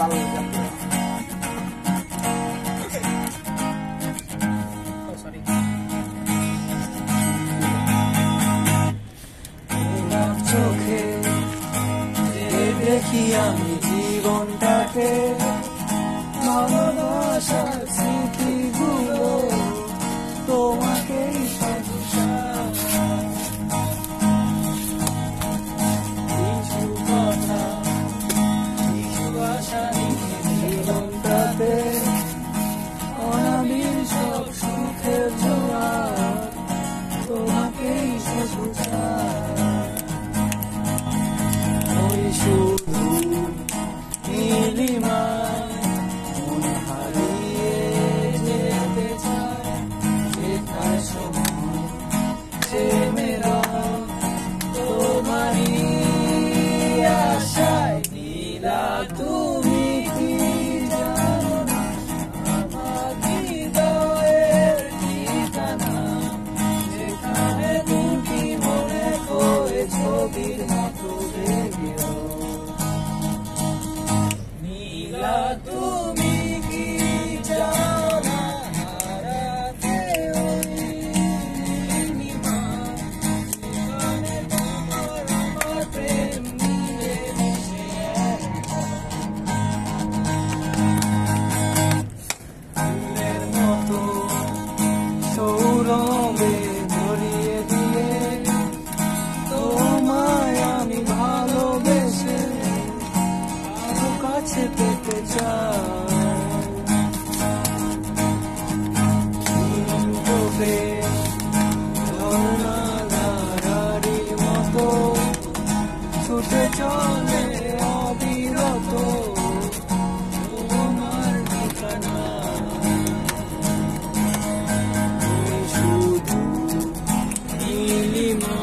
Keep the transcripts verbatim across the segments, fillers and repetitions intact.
চোখে দেখি আমি জীবনটাকে ভালোবাসার স্মৃতিগুলো তোমাকেই কিছু কথা কিছু আশা জীবনটাতে অনাবিল সব সুখের জোয়া তোমাকেই শেষা শুধু নীলিমায় মন হারিয়ে যেতে চায় যেথায় সময় সে মেরা তোমারই আশায় নীলা তুমি কি জানো না আমার হৃদয়ের ঠিকানা যেখানে দুটি মনে হয়ে ছবির মতো বেগে তুমি কি জানো না হারাতে ওই নীলিমা যেখানে তোমার আমার প্রেম মিলে মিশে ফুলের মতো সৌরভে ধরিয়ে দিয়ে তোমায় আমি ভালোবেসে আরো কাছে পেতে চাই ঝর্ণাধারারি মতো ছুটে চলে অবিরত তোমার ঠিকানা শুধু নীলিমা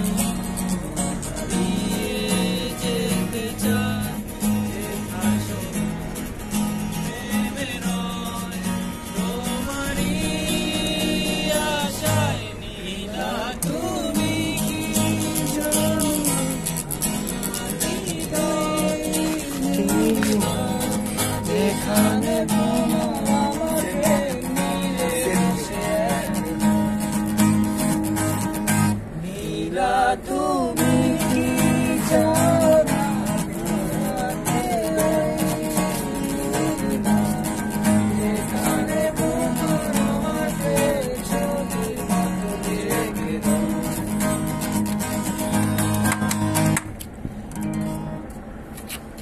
যেতে চায় যেখানে তোমার মিলে নীলা।